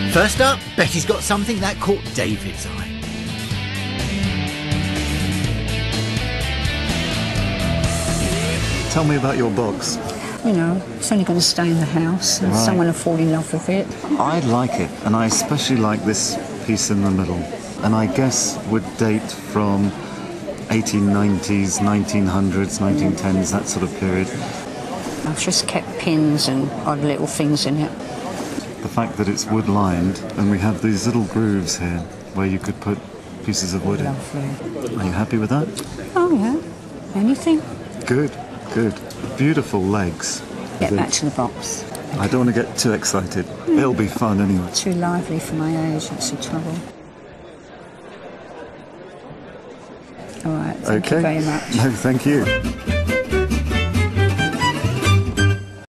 First up, Betty's got something that caught David's eye. Tell me about your box. You know, it's only going to stay in the house and someone will fall in love with it. I like it, and I especially like this piece in the middle. And I guess would date from 1890s, 1900s, 1910s, that sort of period. I've just kept pins and odd little things in it. The fact that it's wood-lined, and we have these little grooves here where you could put pieces of wood in. Lovely. Are you happy with that? Oh, yeah. Anything. Good, good. Beautiful legs. Get back to the box. I don't want to get too excited. It'll be fun anyway. Too lively for my age, that's the trouble. All right, thank you very much. No, thank you.